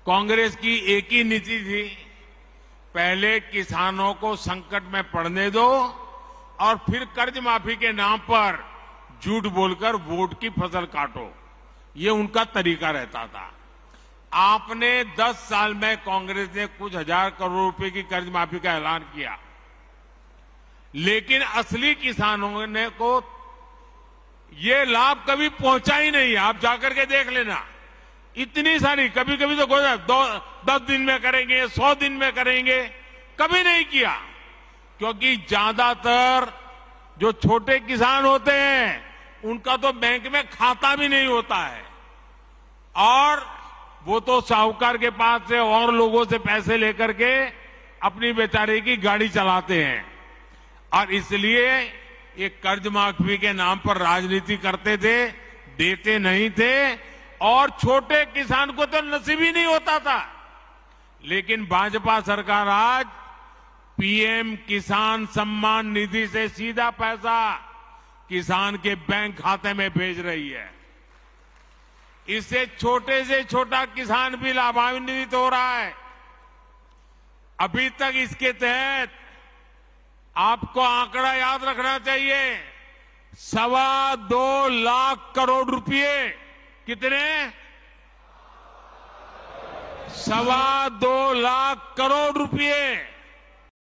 कांग्रेस की एक ही नीति थी, पहले किसानों को संकट में पड़ने दो और फिर कर्ज माफी के नाम पर झूठ बोलकर वोट की फसल काटो। ये उनका तरीका रहता था। आपने 10 साल में कांग्रेस ने कुछ हजार करोड़ रुपए की कर्ज माफी का ऐलान किया, लेकिन असली किसानों ने को ये लाभ कभी पहुंचा ही नहीं। आप जाकर के देख लेना, इतनी सारी, कभी कभी तो 10 दिन में करेंगे, 100 दिन में करेंगे, कभी नहीं किया। क्योंकि ज्यादातर जो छोटे किसान होते हैं उनका तो बैंक में खाता भी नहीं होता है, और वो तो साहूकार के पास से और लोगों से पैसे लेकर के अपनी बेचारे की गाड़ी चलाते हैं। और इसलिए ये कर्ज माफी के नाम पर राजनीति करते थे, देते नहीं थे, और छोटे किसान को तो नसीब ही नहीं होता था। लेकिन भाजपा सरकार आज पीएम किसान सम्मान निधि से सीधा पैसा किसान के बैंक खाते में भेज रही है। इससे छोटे से छोटा किसान भी लाभान्वित हो रहा है। अभी तक इसके तहत आपको आंकड़ा याद रखना चाहिए, 2.25 लाख करोड़ रुपए, कितने? 2.25 लाख करोड़ रुपए